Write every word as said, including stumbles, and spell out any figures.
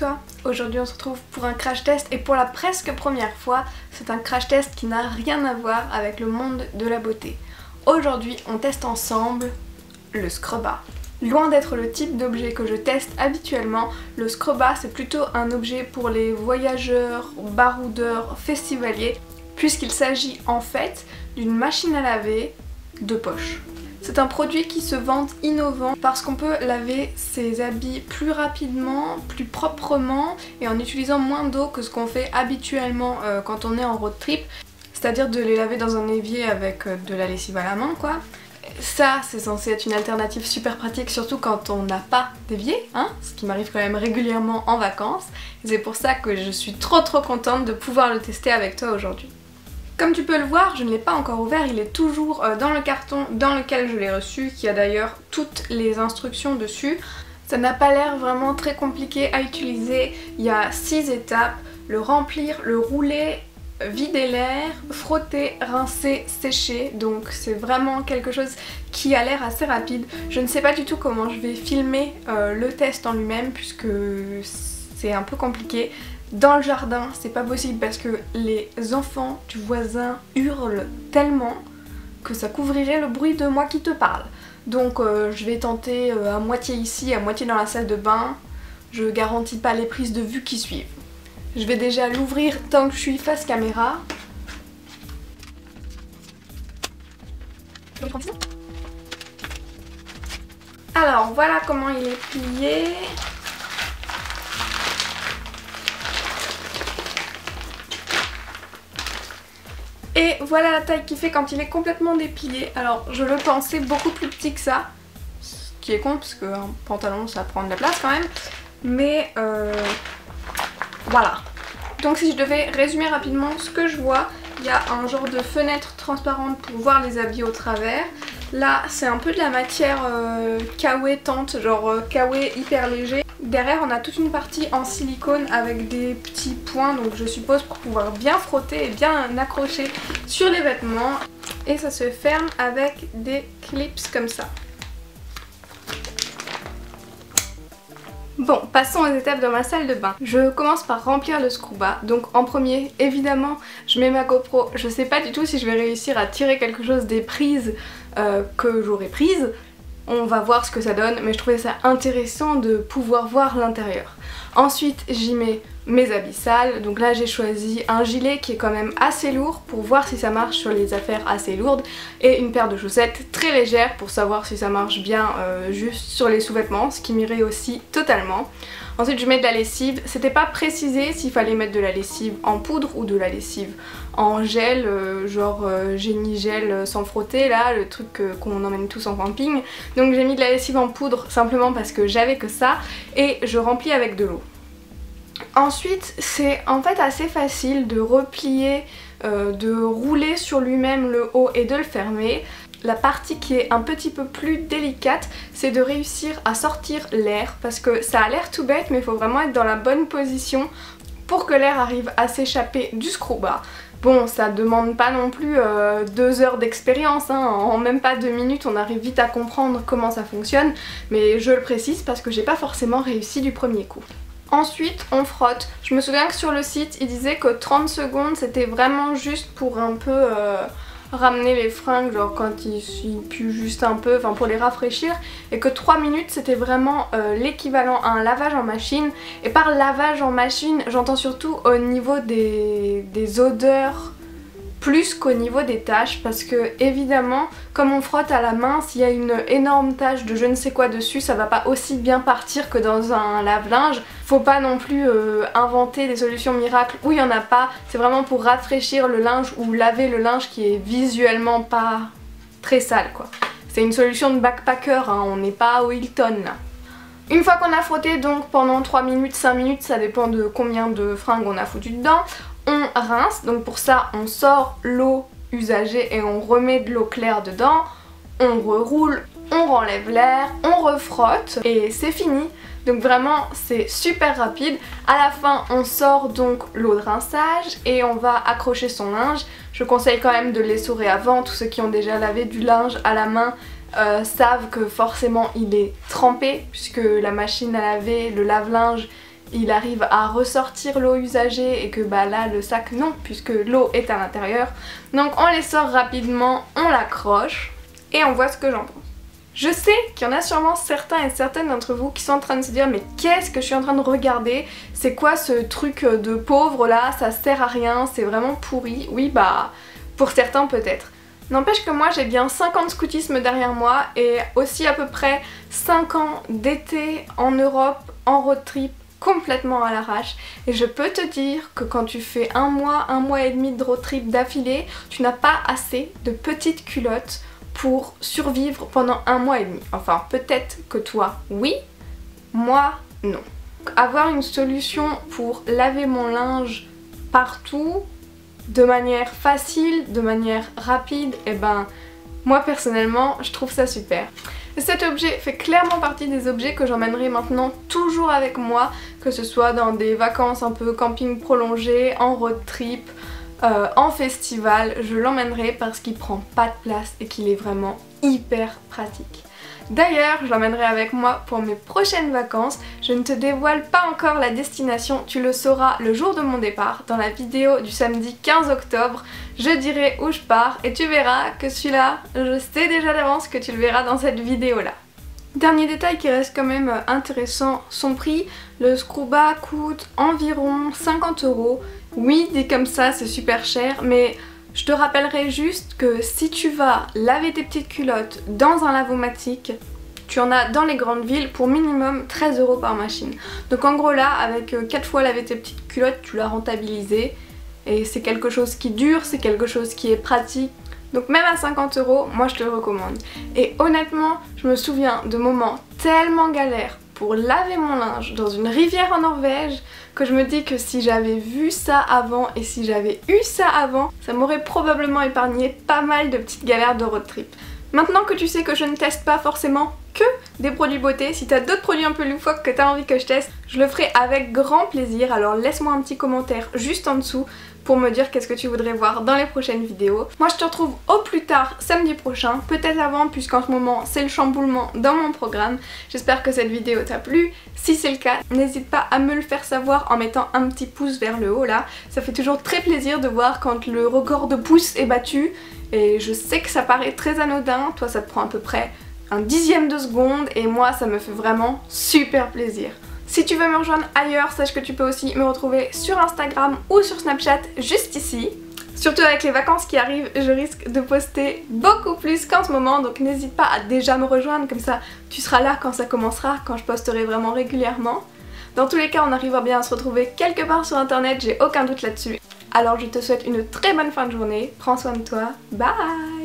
toi. Aujourd'hui on se retrouve pour un crash test et pour la presque première fois, c'est un crash test qui n'a rien à voir avec le monde de la beauté. Aujourd'hui on teste ensemble le Scrubba. Loin d'être le type d'objet que je teste habituellement, le Scrubba c'est plutôt un objet pour les voyageurs, baroudeurs, festivaliers, puisqu'il s'agit en fait d'une machine à laver de poche. C'est un produit qui se vante innovant parce qu'on peut laver ses habits plus rapidement, plus proprement et en utilisant moins d'eau que ce qu'on fait habituellement euh, quand on est en road trip, c'est-à-dire de les laver dans un évier avec euh, de la lessive à la main quoi. Ça c'est censé être une alternative super pratique, surtout quand on n'a pas d'évier, hein, ce qui m'arrive quand même régulièrement en vacances. C'est pour ça que je suis trop trop contente de pouvoir le tester avec toi aujourd'hui. Comme tu peux le voir, je ne l'ai pas encore ouvert, il est toujours dans le carton dans lequel je l'ai reçu, qui a d'ailleurs toutes les instructions dessus. Ça n'a pas l'air vraiment très compliqué à utiliser, il y a six étapes, le remplir, le rouler, vider l'air, frotter, rincer, sécher, donc c'est vraiment quelque chose qui a l'air assez rapide. Je ne sais pas du tout comment je vais filmer euh, le test en lui-même puisque c'est un peu compliqué. Dans le jardin, c'est pas possible parce que les enfants du voisin hurlent tellement que ça couvrirait le bruit de moi qui te parle. Donc euh, je vais tenter euh, à moitié ici, à moitié dans la salle de bain. Je garantis pas les prises de vue qui suivent. Je vais déjà l'ouvrir tant que je suis face caméra. Alors voilà comment il est plié. Et voilà la taille qu'il fait quand il est complètement déplié. Alors je le pensais beaucoup plus petit que ça, ce qui est con parce qu'un pantalon ça prend de la place quand même. Mais euh, voilà. Donc si je devais résumer rapidement ce que je vois, il y a un genre de fenêtre transparente pour voir les habits au travers. Là c'est un peu de la matière euh, kawaii tente, genre euh, kawaii hyper léger. Derrière on a toute une partie en silicone avec des petits points, donc je suppose pour pouvoir bien frotter et bien accrocher sur les vêtements. Et ça se ferme avec des clips comme ça. Bon, passons aux étapes dans ma salle de bain. Je commence par remplir le Scrubba. Donc en premier, évidemment, je mets ma GoPro. Je sais pas du tout si je vais réussir à tirer quelque chose des prises euh, que j'aurais prises. On va voir ce que ça donne, mais je trouvais ça intéressant de pouvoir voir l'intérieur. Ensuite, j'y mets mes habits sales. Donc là, j'ai choisi un gilet qui est quand même assez lourd pour voir si ça marche sur les affaires assez lourdes et une paire de chaussettes très légères pour savoir si ça marche bien euh, juste sur les sous-vêtements, ce qui m'irait aussi totalement. Ensuite, je mets de la lessive. C'était pas précisé s'il fallait mettre de la lessive en poudre ou de la lessive en gel, euh, genre euh, génie gel sans frotter, là, le truc euh, qu'on emmène tous en camping. Donc j'ai mis de la lessive en poudre simplement parce que j'avais que ça et je remplis avec de l'eau. Ensuite, c'est en fait assez facile de replier, euh, de rouler sur lui-même le haut et de le fermer. La partie qui est un petit peu plus délicate, c'est de réussir à sortir l'air parce que ça a l'air tout bête mais il faut vraiment être dans la bonne position pour que l'air arrive à s'échapper du Scrubba. Bon, ça demande pas non plus euh, deux heures d'expérience, hein. En même pas deux minutes on arrive vite à comprendre comment ça fonctionne, mais je le précise parce que j'ai pas forcément réussi du premier coup. Ensuite on frotte. Je me souviens que sur le site il disait que trente secondes c'était vraiment juste pour un peu euh, ramener les fringues, genre quand ils, ils puent juste un peu, enfin pour les rafraîchir, et que trois minutes c'était vraiment euh, l'équivalent à un lavage en machine. Et par lavage en machine j'entends surtout au niveau des, des odeurs plus qu'au niveau des taches, parce que évidemment comme on frotte à la main, s'il y a une énorme tache de je ne sais quoi dessus, ça va pas aussi bien partir que dans un lave-linge. Faut pas non plus euh, inventer des solutions miracles où il y en a pas, c'est vraiment pour rafraîchir le linge ou laver le linge qui est visuellement pas très sale quoi. C'est une solution de backpacker, hein, on n'est pas au Hilton là. Une fois qu'on a frotté donc pendant trois minutes, cinq minutes, ça dépend de combien de fringues on a foutu dedans, on rince. Donc pour ça on sort l'eau usagée et on remet de l'eau claire dedans, on reroule, on renlève l'air, on refrotte et c'est fini. Donc vraiment c'est super rapide. À la fin on sort donc l'eau de rinçage et on va accrocher son linge. Je conseille quand même de l'essorer avant, tous ceux qui ont déjà lavé du linge à la main euh, savent que forcément il est trempé puisque la machine à laver, le lave-linge il arrive à ressortir l'eau usagée et que bah là le sac non, puisque l'eau est à l'intérieur. Donc on les sort rapidement, on l'accroche et on voit ce que j'en pense. Je sais qu'il y en a sûrement certains et certaines d'entre vous qui sont en train de se dire mais qu'est-ce que je suis en train de regarder? C'est quoi ce truc de pauvre là? Ça sert à rien, c'est vraiment pourri. Oui bah pour certains peut-être. N'empêche que moi j'ai bien cinq ans de scoutisme derrière moi et aussi à peu près cinq ans d'été en Europe en road trip complètement à l'arrache. Et je peux te dire que quand tu fais un mois, un mois et demi de road trip d'affilée, tu n'as pas assez de petites culottes pour survivre pendant un mois et demi. Enfin, peut-être que toi, oui, moi, non. Donc, avoir une solution pour laver mon linge partout, de manière facile, de manière rapide, et ben, moi personnellement, je trouve ça super. Et cet objet fait clairement partie des objets que j'emmènerai maintenant toujours avec moi, que ce soit dans des vacances un peu camping prolongé, en road trip, Euh, en festival, je l'emmènerai parce qu'il prend pas de place et qu'il est vraiment hyper pratique. D'ailleurs, je l'emmènerai avec moi pour mes prochaines vacances. Je ne te dévoile pas encore la destination, tu le sauras le jour de mon départ. Dans la vidéo du samedi quinze octobre, je dirai où je pars et tu verras que celui-là, je sais déjà d'avance que tu le verras dans cette vidéo-là. Dernier détail qui reste quand même intéressant, son prix. Le Scooba coûte environ cinquante euros. Oui, dit comme ça, c'est super cher, mais je te rappellerai juste que si tu vas laver tes petites culottes dans un lavomatique, tu en as dans les grandes villes pour minimum treize euros par machine. Donc en gros là, avec quatre fois laver tes petites culottes, tu l'as rentabilisé. Et c'est quelque chose qui dure, c'est quelque chose qui est pratique. Donc même à cinquante euros, moi je te le recommande. Et honnêtement, je me souviens de moments tellement galères pour laver mon linge dans une rivière en Norvège que je me dis que si j'avais vu ça avant et si j'avais eu ça avant, ça m'aurait probablement épargné pas mal de petites galères de road trip. Maintenant que tu sais que je ne teste pas forcément que des produits beauté, si tu as d'autres produits un peu loufoques que tu as envie que je teste, je le ferai avec grand plaisir. Alors laisse-moi un petit commentaire juste en dessous pour me dire qu'est-ce que tu voudrais voir dans les prochaines vidéos. Moi je te retrouve au plus tard samedi prochain, peut-être avant puisqu'en ce moment c'est le chamboulement dans mon programme. J'espère que cette vidéo t'a plu. Si c'est le cas, n'hésite pas à me le faire savoir en mettant un petit pouce vers le haut là. Ça fait toujours très plaisir de voir quand le record de pouces est battu. Et je sais que ça paraît très anodin, toi ça te prend à peu près un dixième de seconde et moi ça me fait vraiment super plaisir. Si tu veux me rejoindre ailleurs, sache que tu peux aussi me retrouver sur Instagram ou sur Snapchat juste ici. Surtout avec les vacances qui arrivent, je risque de poster beaucoup plus qu'en ce moment, donc n'hésite pas à déjà me rejoindre, comme ça tu seras là quand ça commencera, quand je posterai vraiment régulièrement. Dans tous les cas, on arrivera bien à se retrouver quelque part sur internet, j'ai aucun doute là-dessus. Alors je te souhaite une très bonne fin de journée, prends soin de toi, bye!